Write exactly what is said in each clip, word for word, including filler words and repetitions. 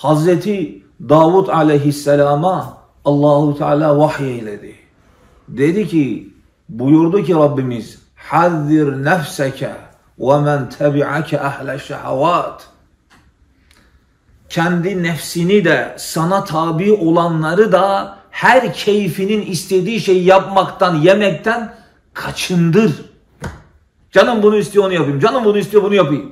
Hazreti Davud aleyhisselama Allahu Teala vahyeyledi. Dedi ki, buyurdu ki Rabbimiz, hazzir nefseke ve men tebi'ake ahle şehavat. Kendi nefsini de sana tabi olanları da her keyfinin istediği şeyi yapmaktan, yemekten kaçındır. Canım bunu istiyor, onu yapayım. Canım bunu istiyor, bunu yapayım.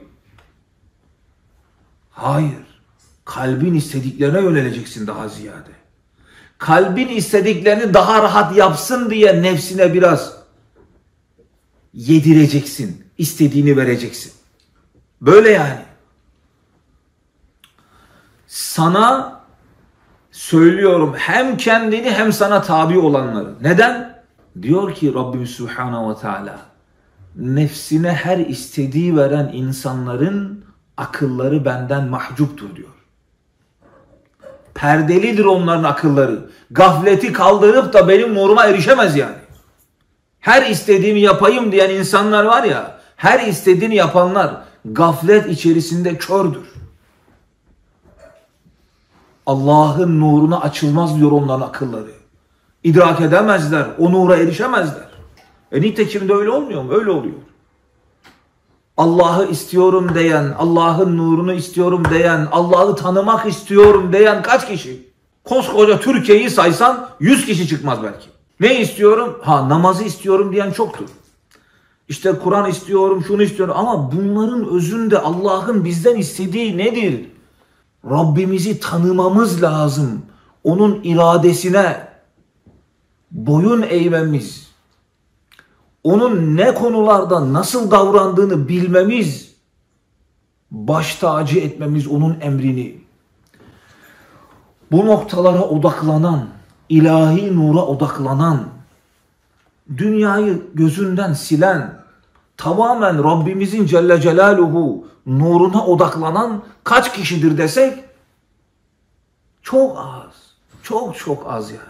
Hayır. Kalbin istediklerine yöneleceksin daha ziyade. Kalbin istediklerini daha rahat yapsın diye nefsine biraz yedireceksin. İstediğini vereceksin. Böyle yani. Sana söylüyorum, hem kendini hem sana tabi olanları. Neden? Diyor ki Rabbimiz Subhanahu ve Teala, nefsine her istediği veren insanların akılları benden mahcuptur diyor. Perdelidir onların akılları. Gafleti kaldırıp da benim nuruma erişemez yani. Her istediğimi yapayım diyen insanlar var ya, her istediğini yapanlar gaflet içerisinde kördür. Allah'ın nuruna açılmaz diyor onların akılları. İdrak edemezler, o nura erişemezler. E nitekim de öyle olmuyor mu? Öyle oluyor. Allah'ı istiyorum diyen, Allah'ın nurunu istiyorum diyen, Allah'ı tanımak istiyorum diyen kaç kişi? Koskoca Türkiye'yi saysan yüz kişi çıkmaz belki. Ne istiyorum? Ha, namazı istiyorum diyen çoktur. İşte Kur'an istiyorum, şunu istiyorum. Ama bunların özünde Allah'ın bizden istediği nedir? Rabbimizi tanımamız lazım. Onun iradesine boyun eğmemiz, onun ne konularda nasıl davrandığını bilmemiz, baş tacı etmemiz onun emrini. Bu noktalara odaklanan, ilahi nura odaklanan, dünyayı gözünden silen, tamamen Rabbimizin Celle Celaluhu nuruna odaklanan kaç kişidir desek, çok az, çok çok az yani.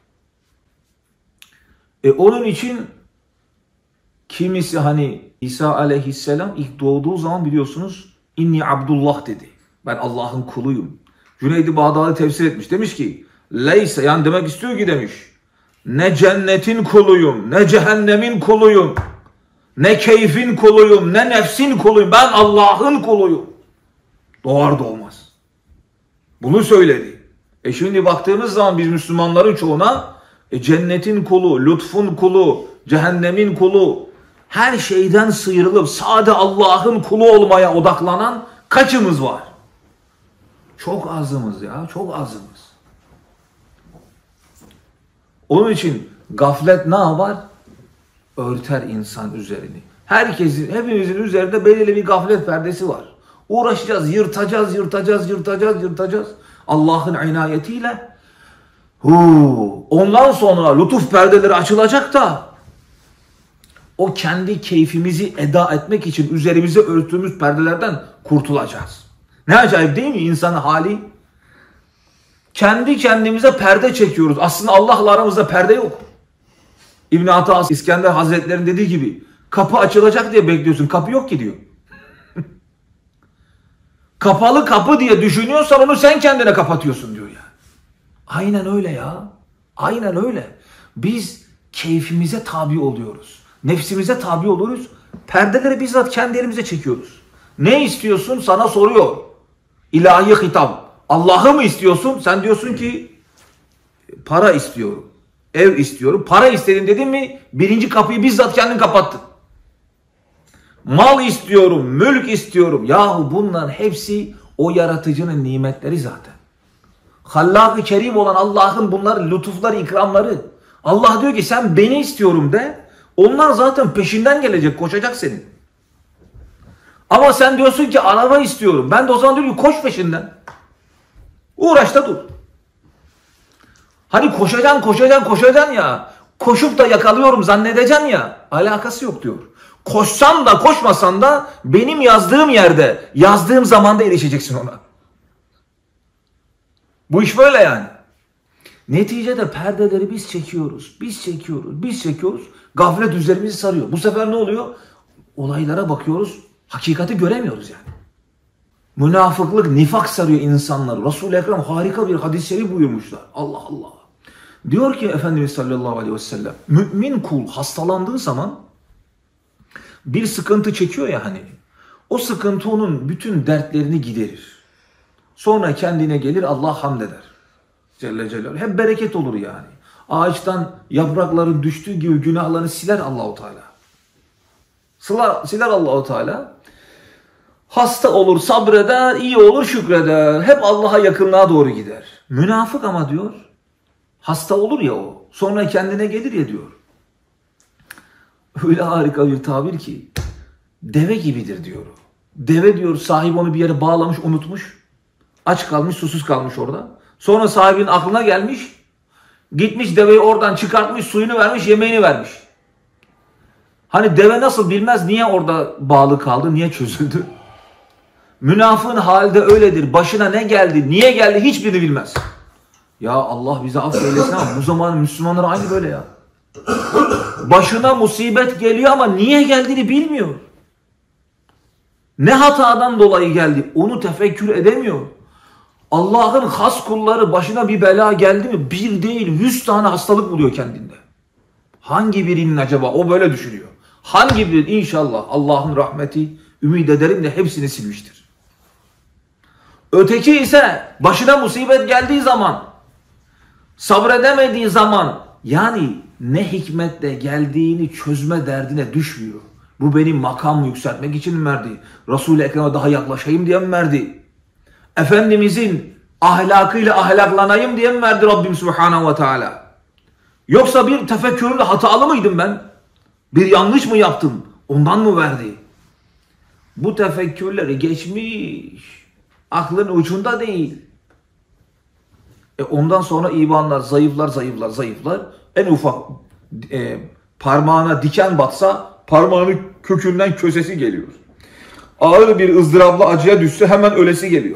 E onun için kimisi hani İsa aleyhisselam ilk doğduğu zaman biliyorsunuz inni Abdullah dedi. Ben Allah'ın kuluyum. Cüneyd-i Bağdadi tefsir etmiş. Demiş ki leyse, yani demek istiyor ki demiş, ne cennetin kuluyum, ne cehennemin kuluyum, ne keyfin kuluyum, ne nefsin kuluyum. Ben Allah'ın kuluyum. Doğar doğmaz. Bunu söyledi. E şimdi baktığımız zaman biz Müslümanların çoğuna e, cennetin kulu, lütfun kulu, cehennemin kulu, her şeyden sıyrılıp sade Allah'ın kulu olmaya odaklanan kaçımız var? Çok azımız ya, çok azımız. Onun için gaflet ne yapar? Örter insan üzerini. Herkesin, hepimizin üzerinde belirli bir gaflet perdesi var. Uğraşacağız, yırtacağız, yırtacağız, yırtacağız, yırtacağız. Allah'ın inayetiyle. Huu. Ondan sonra lütuf perdeleri açılacak da o kendi keyfimizi eda etmek için üzerimize örttüğümüz perdelerden kurtulacağız. Ne acayip değil mi insanın hali? Kendi kendimize perde çekiyoruz. Aslında Allah'la aramızda perde yok. İbn-i Ata İskender Hazretleri'nin dediği gibi kapı açılacak diye bekliyorsun. Kapı yok ki diyor. Kapalı kapı diye düşünüyorsan onu sen kendine kapatıyorsun diyor ya. Aynen öyle ya. Aynen öyle. Biz keyfimize tabi oluyoruz. Nefsimize tabi oluyoruz. Perdeleri bizzat kendi elimize çekiyoruz. Ne istiyorsun? Sana soruyor. İlahi hitap. Allah'ı mı istiyorsun? Sen diyorsun ki para istiyorum. Ev istiyorum. Para istedim dedin mi birinci kapıyı bizzat kendin kapattın. Mal istiyorum, mülk istiyorum. Yahu bunların hepsi o yaratıcının nimetleri zaten. Hallâk-ı Kerim olan Allah'ın bunların lütufları, ikramları. Allah diyor ki sen beni istiyorum de. Onlar zaten peşinden gelecek, koşacak senin. Ama sen diyorsun ki araba istiyorum. Ben de o zaman diyorum ki koş peşinden. Uğraş da dur. Hani koşacaksın, koşacaksın, koşacaksın ya. Koşup da yakalıyorum zannedeceksin ya. Alakası yok diyor. Koşsan da koşmasan da benim yazdığım yerde, yazdığım zamanda erişeceksin ona. Bu iş böyle yani. Neticede perdeleri biz çekiyoruz, biz çekiyoruz, biz çekiyoruz. Gaflet üzerimizi sarıyor. Bu sefer ne oluyor? Olaylara bakıyoruz, hakikati göremiyoruz yani. Münafıklık, nifak sarıyor insanları. Resul-i Ekrem harika bir hadis-i şerif buyurmuşlar. Allah Allah. Diyor ki Efendimiz sallallahu aleyhi ve sellem, mümin kul hastalandığı zaman bir sıkıntı çekiyor ya hani, o sıkıntı onun bütün dertlerini giderir. Sonra kendine gelir, Allah hamd eder. Celle Celaluhu. Hep bereket olur yani. Ağaçtan yaprakların düştüğü gibi günahlarını siler Allahu Teala. Siler, siler Allahu Teala. Hasta olur, sabreder, iyi olur, şükreder. Hep Allah'a yakınlığa doğru gider. Münafık ama diyor, hasta olur ya o, sonra kendine gelir ya diyor. Öyle harika bir tabir ki, deve gibidir diyor. Deve diyor, sahibi onu bir yere bağlamış, unutmuş. Aç kalmış, susuz kalmış orada. Sonra sahibinin aklına gelmiş, gitmiş deveyi oradan çıkartmış, suyunu vermiş, yemeğini vermiş. Hani deve nasıl bilmez, niye orada bağlı kaldı, niye çözüldü? Münafığın hali de öyledir. Başına ne geldi, niye geldi hiçbirini bilmez. Ya Allah bize affeylesin ama bu zamanın Müslümanları aynı böyle ya. Başına musibet geliyor ama niye geldiğini bilmiyor. Ne hatadan dolayı geldi onu tefekkür edemiyor. Allah'ın has kulları başına bir bela geldi mi bir değil yüz tane hastalık buluyor kendinde. Hangi birinin acaba, o böyle düşünüyor. Hangi birinin? İnşallah Allah'ın rahmeti, ümit ederim de hepsini silmiştir. Öteki ise başına musibet geldiği zaman, sabredemediği zaman, yani ne hikmetle geldiğini çözme derdine düşmüyor. Bu benim makamımı yükseltmek için mi verdi? Resul-i Ekrem'e daha yaklaşayım diye mi verdi? Efendimizin ahlakıyla ahlaklanayım diye mi verdi Rabbim Subhanahu ve Teala? Yoksa bir tefekkürümle hatalı mıydım ben? Bir yanlış mı yaptım? Ondan mı verdi? Bu tefekkürleri geçmiş. Aklın ucunda değil. E ondan sonra imanlar zayıflar, zayıflar, zayıflar. En ufak e, parmağına diken batsa parmağının kökünden kösesi geliyor. Ağır bir ızdırapla acıya düşse hemen ölesi geliyor.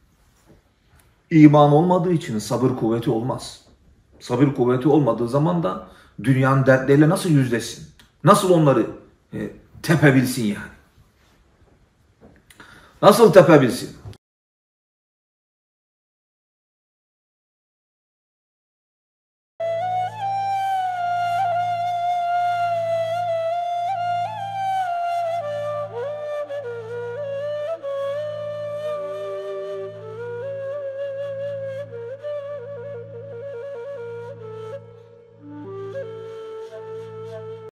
İman olmadığı için sabır kuvveti olmaz. Sabır kuvveti olmadığı zaman da dünyanın dertleriyle nasıl yüzleşsin? Nasıl onları e, tepebilsin yani? Nasıl tepebilsin?